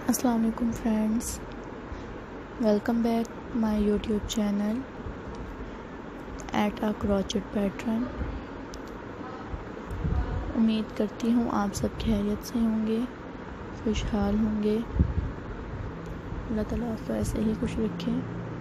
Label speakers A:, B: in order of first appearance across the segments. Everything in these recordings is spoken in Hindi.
A: अस्सलाम वालेकुम friends, welcome back my YouTube channel at a crochet pattern. उम्मीद करती हूँ आप सब खैरियत से होंगे, खुशहाल होंगे। अल्लाह ताला आपको ऐसे ही खुश रखे।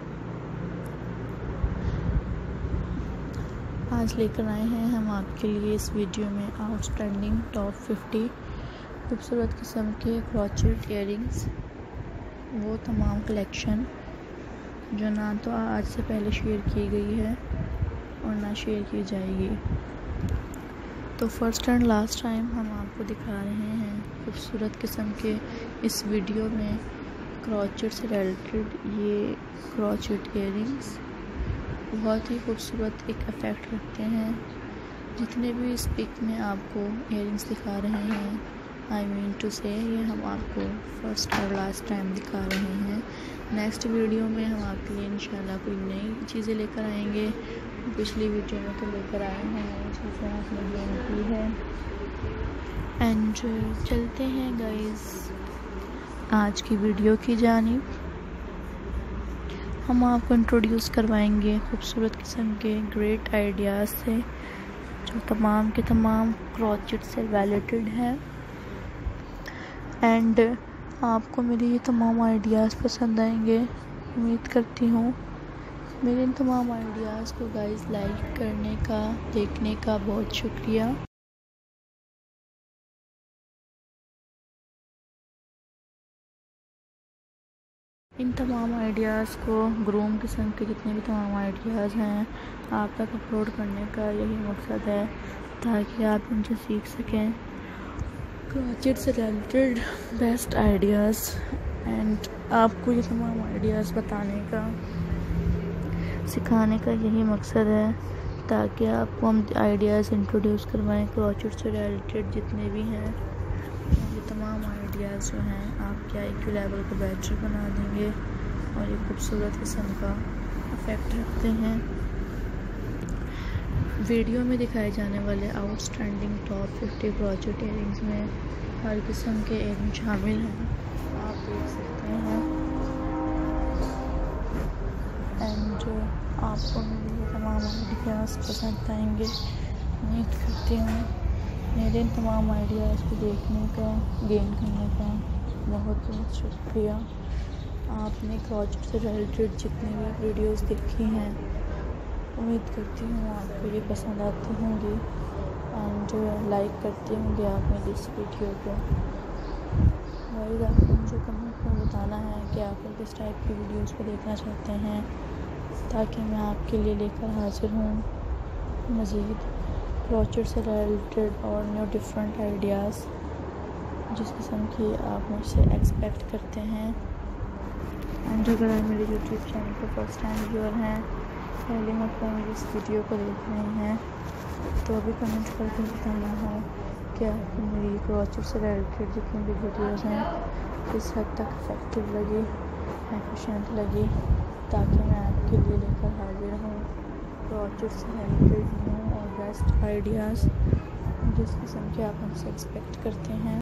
A: आज लेकर आए हैं हम आपके लिए इस वीडियो में आउटस्टैंडिंग टॉप 50 खूबसूरत किस्म के क्रोचेट इयररिंग्स, वो तमाम कलेक्शन जो ना तो आज से पहले शेयर की गई है और ना शेयर की जाएगी। तो फर्स्ट एंड लास्ट टाइम हम आपको दिखा रहे हैं खूबसूरत किस्म के इस वीडियो में क्रोचेट से रिलेटेड ये क्रोचेट इयररिंग्स बहुत ही खूबसूरत एक इफ़ेक्ट रखते हैं। जितने भी इस पिक में आपको इयररिंग्स दिखा रहे हैं, आई मीन टू से ये हम आपको फर्स्ट और लास्ट टाइम दिखा रहे हैं। नेक्स्ट वीडियो में हम आपके लिए इंशाल्लाह कोई नई चीज़ें लेकर आएंगे। पिछली वीडियो में तो लेकर आए हैं नई चीज़ें आपने गेन की है। एंड चलते हैं गाइस आज की वीडियो की जानिब। हम आपको इंट्रोड्यूस करवाएंगे खूबसूरत किस्म के ग्रेट आइडियाज़ से जो तमाम के तमाम क्रोचेट से रिलेटेड हैं। एंड आपको मेरे ये तमाम आइडियाज़ पसंद आएंगे। उम्मीद करती हूँ मेरे इन तमाम आइडियाज़ को गाइस लाइक करने का, देखने का बहुत शुक्रिया। इन तमाम आइडियाज़ को ग्रूम किस्म के जितने भी तमाम आइडियाज़ हैं आप तक अपलोड करने का यही मकसद है ताकि आप इनसे सीख सकें क्रोचेट से रिलेटेड बेस्ट आइडियाज़। एंड आपको ये तमाम आइडियाज़ बताने का, सिखाने का यही मकसद है ताकि आपको हम आइडियाज़ इंट्रोड्यूस करवाएं क्रोचेट से रिलेटेड जितने भी हैं। ये तमाम आइडियाज़ जो हैं आपके IQ लेवल को बेटर बना देंगे और ये खूबसूरत किस्म का इफ़ेक्ट रखते हैं। वीडियो में दिखाए जाने वाले आउटस्टैंडिंग टॉप 50 क्रोचेट इयररिंग्स में हर किस्म के इयररिंग शामिल हैं, आप देख सकते हैं। एंड आपको मेरे तमाम आइडियाज़ पसंद आएंगे। उम्मीद करती हूँ मेरे इन तमाम आइडियाज़ को देखने का, गेन करने का बहुत बहुत शुक्रिया। आपने क्रोचेट से रिलेटेड जितनी भी वीडियोस देखी हैं उम्मीद करती हूँ आपको ये पसंद आती होंगी एंड लाइक करती होंगी आप मेरी इस वीडियो को। गाइस आपको मुझे कमेंट में बताना है कि आप किस टाइप की वीडियोस को देखना चाहते हैं ताकि मैं आपके लिए लेकर हाजिर हूँ मज़ीद क्रोचेट से रिलेटेड और न्यू डिफरेंट आइडियाज़ जिस किस्म की आप मुझसे एक्सपेक्ट करते हैं। एंड अगर आप मेरे यूट्यूब चैनल पर फर्स्ट टाइम व्यूअर हैं, पहली मरतबा मेरी इस वीडियो को देख रहे हैं, तो अभी कमेंट करके बताना है कि आपको मेरी क्रोचेट से रिलेटेड जितनी भी वीडियोज़ हैं किस हद तक इफ़ेक्टिव लगी, एफिशिएंट लगी, ताकि मैं आपके लिए लेकर हाजिर हूँ क्रोचेट से रिलेटेड न्यू और बेस्ट आइडियाज़ जिस किस्म के आप हमसे एक्सपेक्ट करते हैं।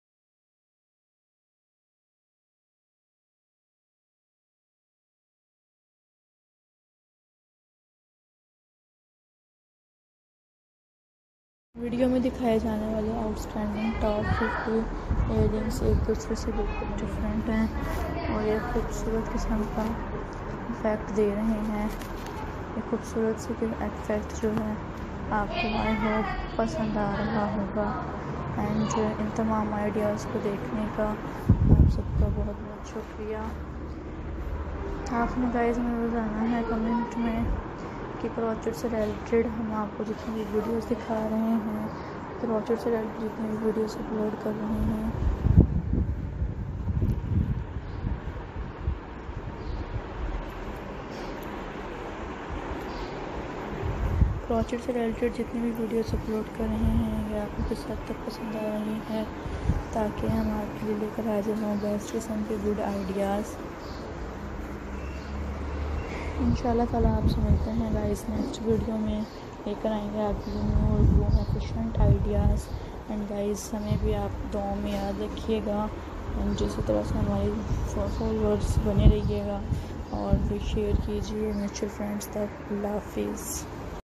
A: वीडियो में दिखाए जाने वाले आउटस्टैंडिंग टॉप 50 इयररिंग्स एक दूसरे से बिल्कुल डिफरेंट हैं और ये खूबसूरत किस्म का इफ़ेक्ट दे रहे हैं। ये खूबसूरत से इफ़ेक्ट जो है आपको आई होप पसंद आ रहा होगा। एंड इन तमाम आइडियाज़ को देखने का आप सबका बहुत बहुत शुक्रिया। आपने गाइस में बताना है कमेंट में कि क्रोचेट से रिलेटेड हम आपको जितनी भी वीडियोस दिखा रहे हैं, क्रोचेट से रिलेटेड जितनी भी वीडियोस अपलोड कर रहे हैं, क्रोचेट से रिलेटेड जितनी भी वीडियोस अपलोड कर रहे हैं ये आपको किस हद तक पसंद आ रही है ताकि हम आपके लिए लेकर हाजिर हों बेस्ट किस्म के गुड आइडियाज़। इंशाल्लाह ताला आपसे मिलते हैं गाइस नेक्स्ट वीडियो में, लेकर आएंगे आपके लिए न्यू और एफिशिएंट आइडियाज़। एंड गाइस हमें भी आप दुआ में याद रखिएगा एंड इसी तरह से हमारे फॉलोअर्स बने रहिएगा और फिर शेयर कीजिए म्यूचुअल फ्रेंड्स तक। अल्लाह हाफिज़।